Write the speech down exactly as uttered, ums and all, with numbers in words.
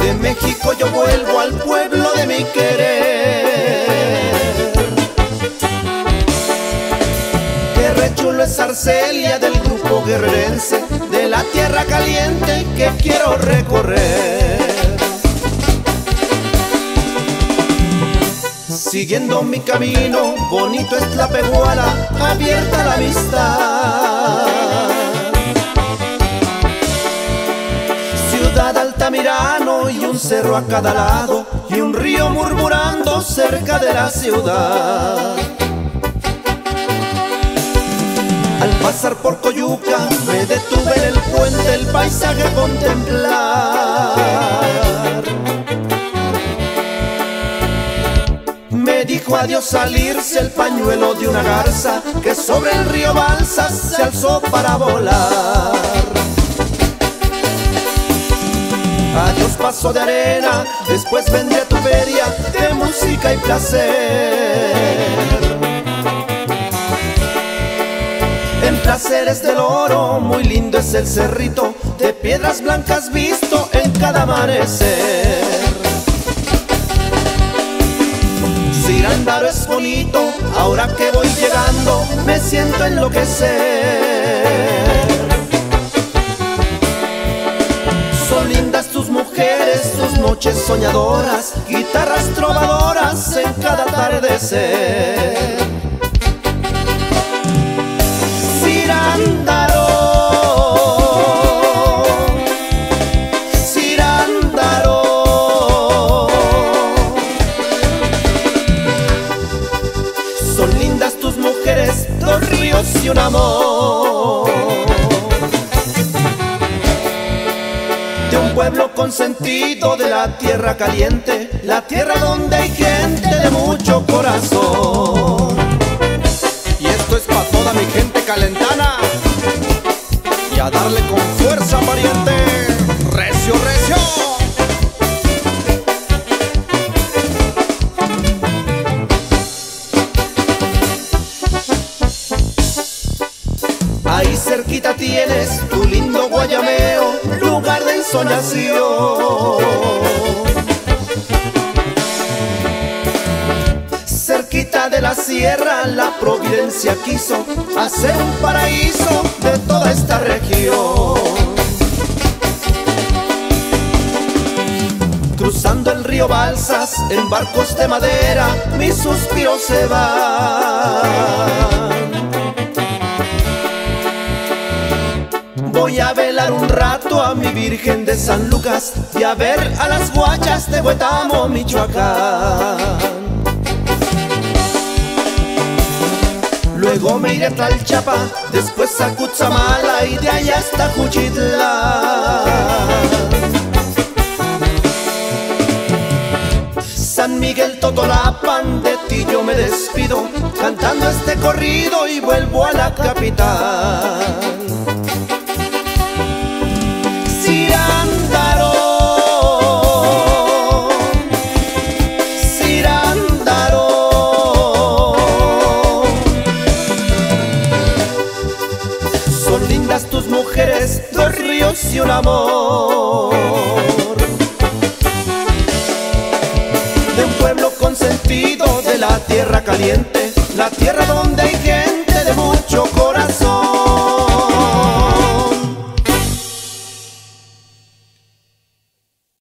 de México yo vuelvo al pueblo de mi querer. Qué re chulo es Arcelia del grupo guerrerense, de la tierra caliente que quiero recorrer. Siguiendo mi camino, bonito es Tlapehuala, abierta la amistad. Ciudad Altamirano y un cerro a cada lado, y un río murmurando cerca de la ciudad. Al pasar por Coyuca me detuve en el puente, el paisaje a contemplar. Me dijo adiós al irse el pañuelo de una garza que sobre el río Balsas se alzó para volar. Adiós paso de arena, después vendré a tu feria de música y placer. En Placeres del Oro, muy lindo es el cerrito, de piedras blancas visto en cada amanecer. Cirándaro es bonito, ahora que voy llegando me siento enloquecer. Son lindas tus mujeres, tus noches soñadoras, guitarras trovadoras en cada atardecer. Cirándaro, Cirándaro, son lindas tus mujeres, dos ríos y un amor. De un pueblo consentido de la tierra caliente, la tierra donde hay gente de mucho corazón. Y esto es pa' toda mi gente calentana, y a darle con fuerza, pariente, recio, recio. Ahí cerquita tienes tu lindo Guayameo, lugar de ensoñación. Cerquita de la sierra la Providencia quiso hacer un paraíso de toda esta región. Cruzando el río Balsas en barcos de madera, mis suspiros se van. Voy a velar un rato a mi Virgen de San Lucas y a ver a las guachas de Huetamo, Michoacán. Luego me iré a Tlalchapa, después a Cutzamala y de allá hasta Juchitlán. San Miguel Totolapan, de ti yo me despido, cantando este corrido y vuelvo a la capital. Cirándaro, Cirándaro, son lindas tus mujeres, dos ríos y un amor. De un pueblo consentido de la tierra caliente,